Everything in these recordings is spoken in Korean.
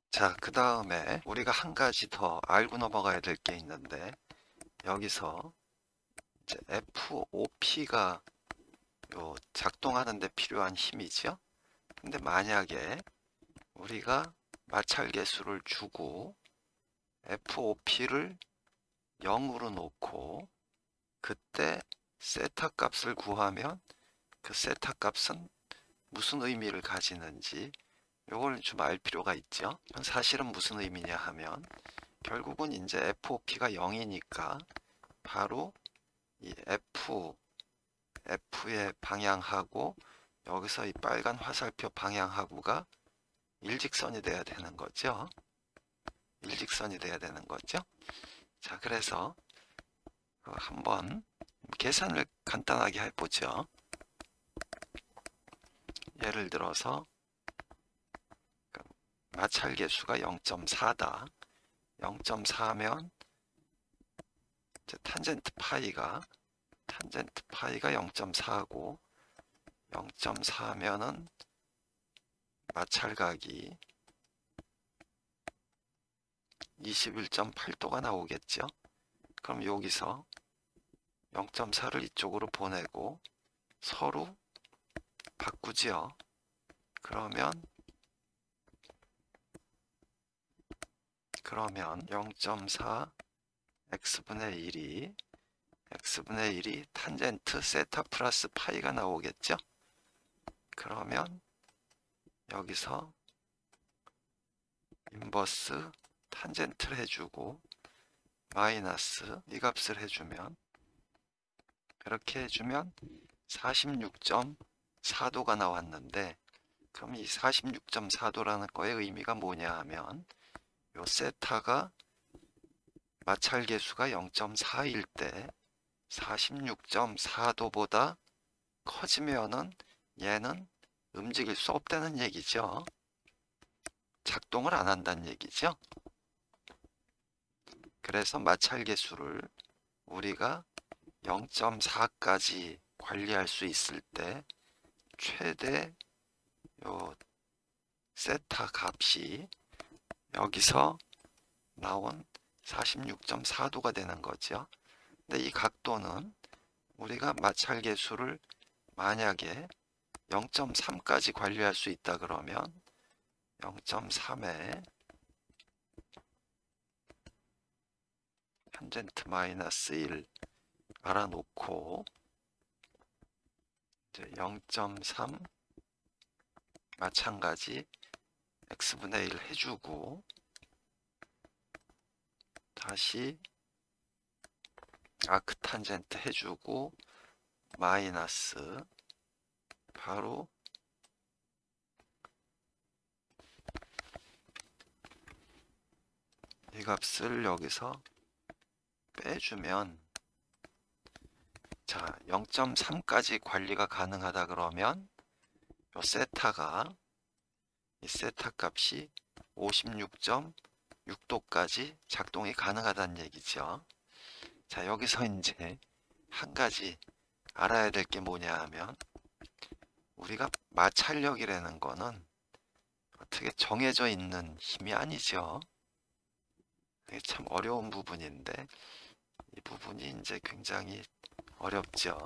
자, 그 다음에 우리가 한 가지 더 알고 넘어가야 될 게 있는데, 여기서 이제 FOP가 요 작동하는 데 필요한 힘이죠. 근데 만약에 우리가 마찰 계수를 주고 FOP를 0으로 놓고 그때 세타 값을 구하면 그 세타 값은 무슨 의미를 가지는지 요걸 좀 알 필요가 있죠. 사실은 무슨 의미냐 하면 결국은 이제 FOP가 0이니까 바로 이 F의 방향하고 여기서 이 빨간 화살표 방향하고가 일직선이 돼야 되는 거죠. 일직선이 돼야 되는 거죠. 자, 그래서 한번 계산을 간단하게 해보죠. 예를 들어서 마찰 계수가 0.4다. 0.4면 탄젠트 파이가 0.4고 0.4면은 마찰각이 21.8도가 나오겠죠. 그럼 여기서 0.4를 이쪽으로 보내고 서로 바꾸죠. 그러면 0.4 x분의 1이 탄젠트 세타 플러스 파이가 나오겠죠. 그러면 여기서 인버스 탄젠트를 해주고 마이너스 이 값을 해주면 이렇게 해주면 46.4도가 나왔는데, 그럼 이 46.4도라는 거의 의미가 뭐냐 하면 요 세타가 마찰 계수가 0.4일 때 46.4도보다 커지면은 얘는 움직일 수 없다는 얘기죠. 작동을 안 한다는 얘기죠. 그래서 마찰 계수를 우리가 0.4까지 관리할 수 있을 때 최대 요 세타 값이 여기서 나온 46.4도가 되는 거죠. 근데 이 각도는 우리가 마찰 계수를 만약에 0.3까지 관리할 수 있다 그러면 0.3에 탄젠트 마이너스 1 알아놓고 이제 0.3 마찬가지 x분의 1 해주고 다시 아크 탄젠트 해주고 마이너스 바로 이 값을 여기서 빼주면, 자 0.3까지 관리가 가능하다 그러면 요 세타가 이 세타 값이 56.6도까지 작동이 가능하다는 얘기죠. 자, 여기서 이제 한 가지 알아야 될 게 뭐냐 하면 우리가 마찰력이라는 거는 어떻게 정해져 있는 힘이 아니죠. 이게 참 어려운 부분인데 이 부분이 이제 굉장히 어렵죠.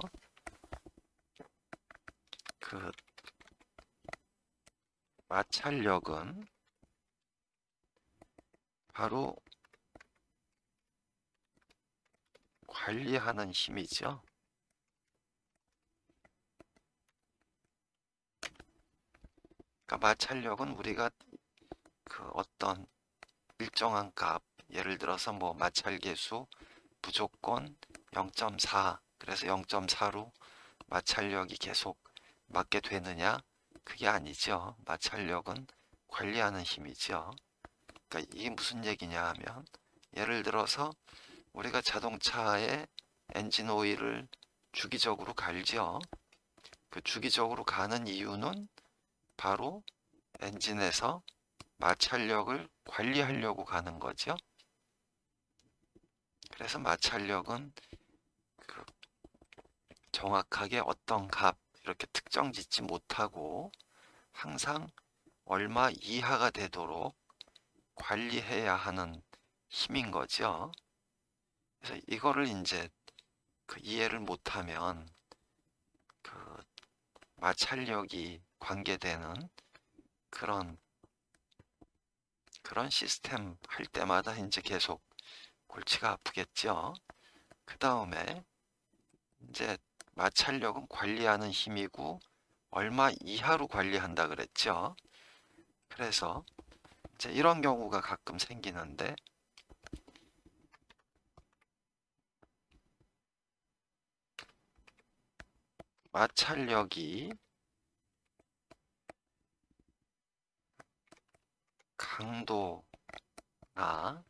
그 마찰력은 바로 관리하는 힘이죠. 그러니까 마찰력은 우리가 그 어떤 일정한 값, 예를 들어서 뭐 마찰계수 무조건 0.4, 그래서 0.4로 마찰력이 계속 맞게 되느냐? 그게 아니죠. 마찰력은 관리하는 힘이죠. 그러니까 이게 무슨 얘기냐 하면 예를 들어서 우리가 자동차에 엔진 오일을 주기적으로 갈죠. 그 주기적으로 가는 이유는 바로 엔진에서 마찰력을 관리하려고 가는 거죠. 그래서 마찰력은 그 정확하게 어떤 값 이렇게 특정 짓지 못하고 항상 얼마 이하가 되도록 관리해야 하는 힘인 거죠. 그래서 이거를 이제 이해를 못하면 그 마찰력이 관계되는 그런 시스템 할 때마다 이제 계속 골치가 아프겠죠. 그 다음에 이제 마찰력은 관리하는 힘이고 얼마 이하로 관리한다 그랬죠. 그래서 이제 이런 경우가 가끔 생기는데, 마찰력이 강도나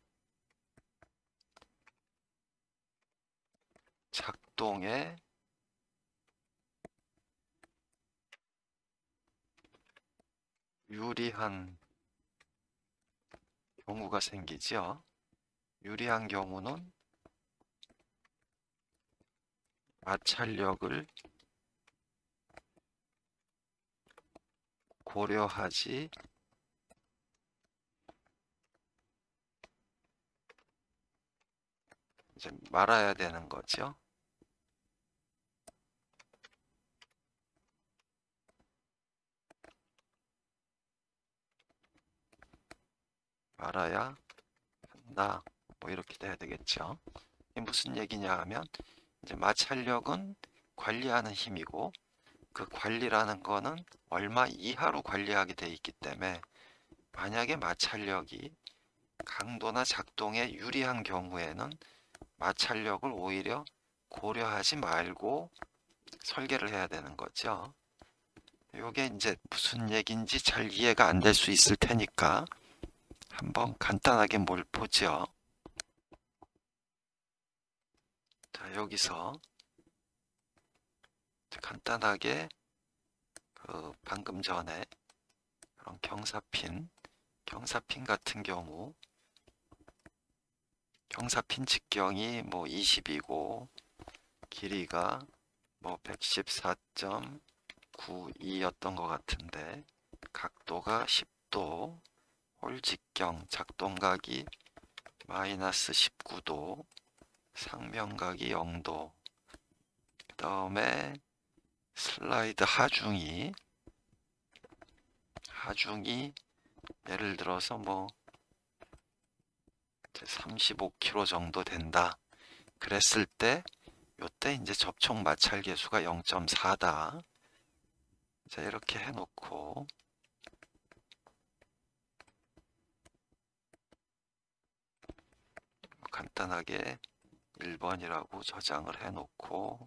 작동에 유리한 경우가 생기죠. 유리한 경우는 마찰력을 고려하지 이제 말아야 되는 거죠. 말아야 한다. 뭐 이렇게 돼야 되겠죠. 이게 무슨 얘기냐 하면 이제 마찰력은 관리하는 힘이고 그 관리라는 거는 얼마 이하로 관리하게 돼 있기 때문에 만약에 마찰력이 강도나 작동에 유리한 경우에는 마찰력을 오히려 고려하지 말고 설계를 해야 되는 거죠. 이게 이제 무슨 얘기인지 잘 이해가 안 될 수 있을 테니까 한번 간단하게 뭘 보죠. 자, 여기서 간단하게 방금 전에 그런 경사핀 같은 경우 경사핀 직경이 뭐 20이고 길이가 뭐 114.92였던 것 같은데 각도가 10도, 홀 직경 작동각이 마이너스 19도, 상면각이 0도, 그 다음에 슬라이드 하중이 예를 들어서 뭐 35kg 정도 된다 그랬을 때 요때 이제 접촉 마찰 계수가 0.4다. 자, 이렇게 해놓고 간단하게 1번이라고 저장을 해놓고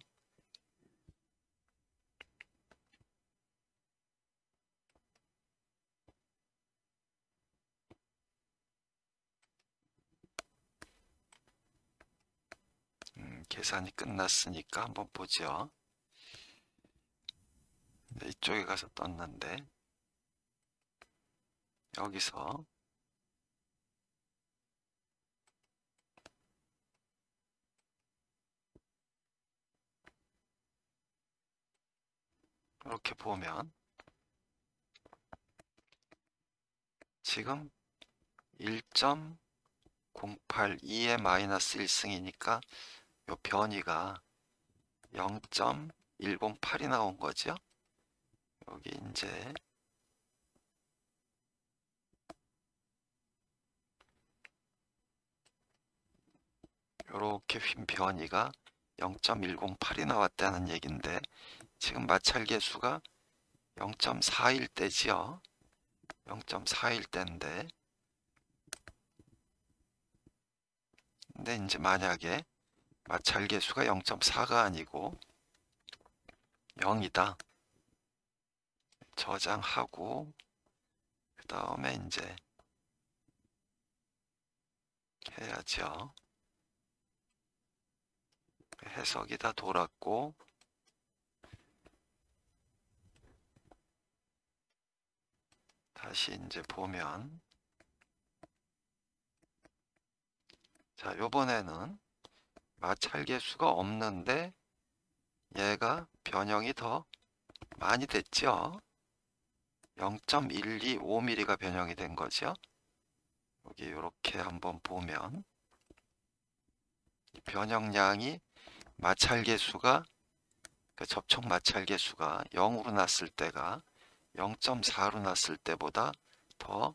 계산이 끝났으니까 한번 보죠. 이쪽에 가서 떴는데 여기서 이렇게 보면 지금 1.082의 마이너스 1승이니까 요 변이가 0.108이 나온 거죠. 여기 이제 이렇게 휜 변이가 0.108이 나왔다는 얘긴데 지금 마찰 계수가 0.41 대지요. 0.41 대인데 근데 이제 만약에 마찰 계수가 0.4가 아니고 0이다. 저장하고 그 다음에 이제 해야죠. 해석이 다 돌았고 다시 이제 보면 자, 요번에는 마찰 계수가 없는데 얘가 변형이 더 많이 됐죠. 0.125mm가 변형이 된 거죠. 여기 이렇게 한번 보면 이 변형량이 마찰계수가 그 접촉 마찰계수가 0으로 났을 때가 0.4로 났을 때보다 더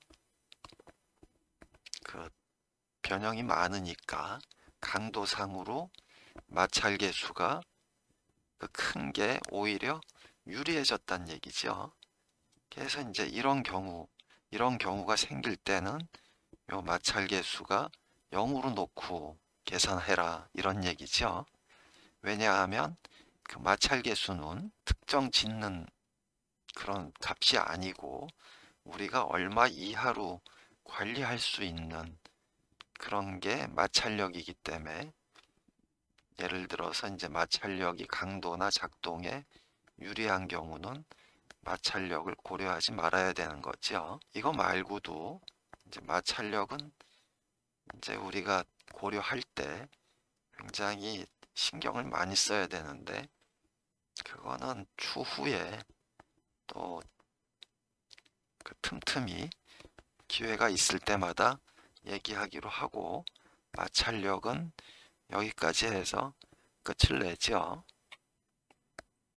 그 변형이 많으니까 강도상으로 마찰계수가 그 큰 게 오히려 유리해졌다는 얘기죠. 그래서 이제 이런 경우가 생길 때는 요 마찰계수가 0으로 놓고 계산해라 이런 얘기죠. 왜냐하면 그 마찰계수는 특정 짓는 그런 값이 아니고 우리가 얼마 이하로 관리할 수 있는 그런 게 마찰력이기 때문에 예를 들어서 이제 마찰력이 강도나 작동에 유리한 경우는 마찰력을 고려하지 말아야 되는 거죠. 이거 말고도 이제 마찰력은 이제 우리가 고려할 때 굉장히 신경을 많이 써야 되는데 그거는 추후에 또 그 틈틈이 기회가 있을 때마다 얘기하기로 하고 마찰력은 여기까지 해서 끝을 내죠.